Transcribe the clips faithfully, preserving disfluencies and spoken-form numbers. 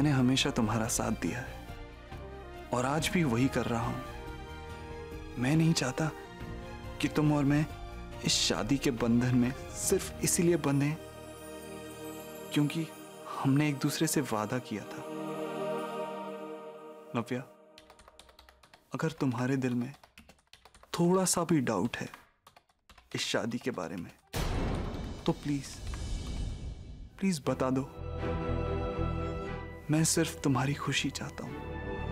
मैंने हमेशा तुम्हारा साथ दिया है और आज भी वही कर रहा हूं। मैं नहीं चाहता कि तुम और मैं इस शादी के बंधन में सिर्फ इसीलिए बंधे क्योंकि हमने एक दूसरे से वादा किया था। नव्या, अगर तुम्हारे दिल में थोड़ा सा भी डाउट है इस शादी के बारे में तो प्लीज प्लीज बता दो। मैं सिर्फ तुम्हारी खुशी चाहता हूं।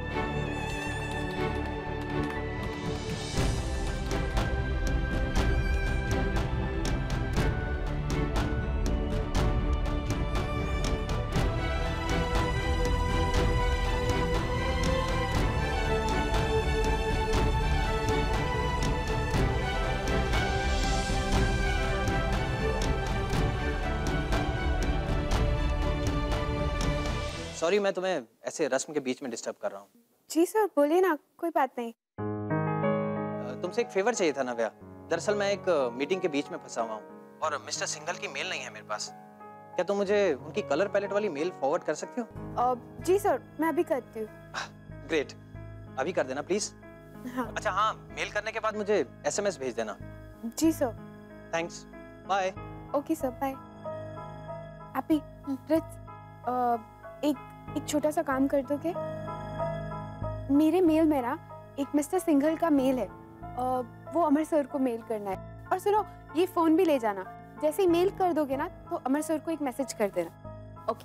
सॉरी, मैं तुम्हें ऐसे रस्म के बीच में डिस्टर्ब कर रहा हूँ। जी सर, बोलिए ना, कोई बात नहीं। तुमसे एक फेवर चाहिए था नव्या। दरअसल मैं एक मीटिंग के बीच में फंसा हुआ हूँ और मिस्टर सिंघल की मेल नहीं है मेरे पास। क्या तुम मुझे उनकी कलर पैलेट वाली मेल फॉरवर्ड कर सकते हो? uh, जी सर, मैं अभी करती हूँ। ग्रेट, अभी कर देना प्लीज। हाँ। अच्छा हाँ, मेल करने के बाद मुझे एसएमएस भेज देना। जी sir. Thanks, bye. Okay sir, bye. Happy rich, एक एक छोटा सा काम कर दोगे? मेरे मेल में ना एक मिस्टर सिंघल का मेल है, आ, वो अमर सर को मेल करना है। और सुनो, ये फोन भी ले जाना। जैसे ही मेल कर दोगे ना तो अमर सर को एक मैसेज कर देना। ओके।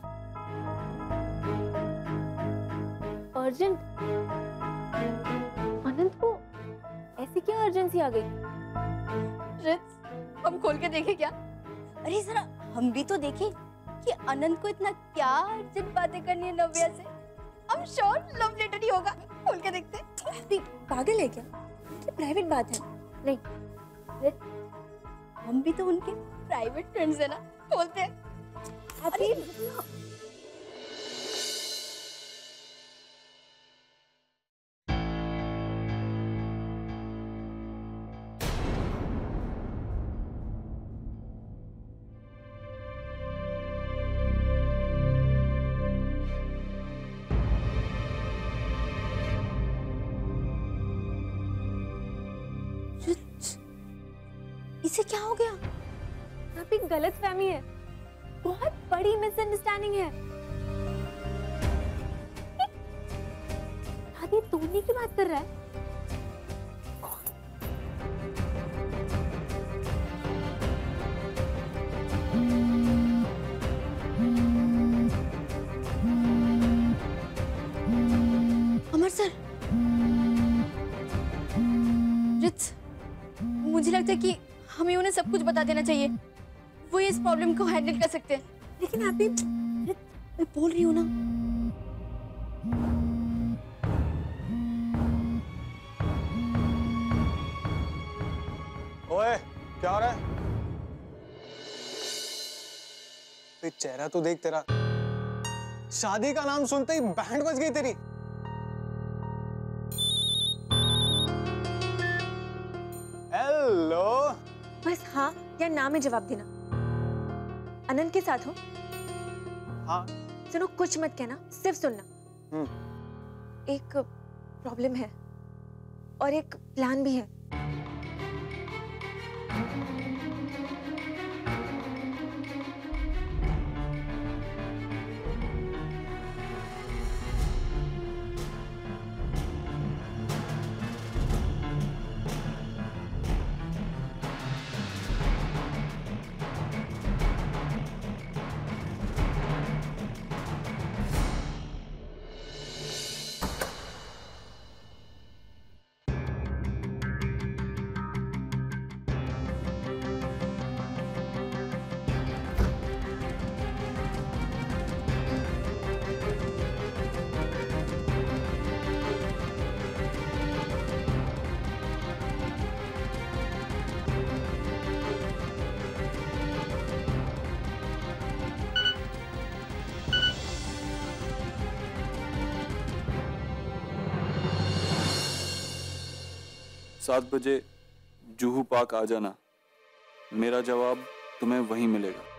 अर्जेंट? अनंत को ऐसी क्या अर्जेंसी आ गई? रिच, हम खोल के देखें क्या? अरे जरा हम भी तो देखें कि अनंत को इतना क्या अर्जेंट बातें करनी है नव्या से। I'm sure लव लेटर ही होगा। खोल के देखते हैं। पागल है क्या? ये प्राइवेट बात है। नहीं, हम भी तो उनके प्राइवेट फ्रेंड्स है ना। खोलते हैं। अरे इसे क्या हो गया? यहाँ पे गलत फहमी है, बहुत बड़ी मिसअंडरस्टैंडिंग है। शादी तोड़ने की बात कर रहा है। अमर सर, रिच, मुझे लगता है कि हमें उन्हें सब कुछ बता देना चाहिए। वो इस प्रॉब्लम को हैंडल कर सकते हैं। लेकिन आप भी, मैं बोल रही हूँ ना। ओए, क्या हो रहा है? ते चेहरा तो देख तेरा। शादी का नाम सुनते ही बैंड बज गई तेरी। हेलो। बस हाँ या ना में जवाब देना। अनंत के साथ हो? हाँ। सुनो, कुछ मत कहना, सिर्फ सुनना। हम्म। एक प्रॉब्लम है और एक प्लान भी है। सात बजे जूहू पार्क आ जाना। मेरा जवाब तुम्हें वहीं मिलेगा।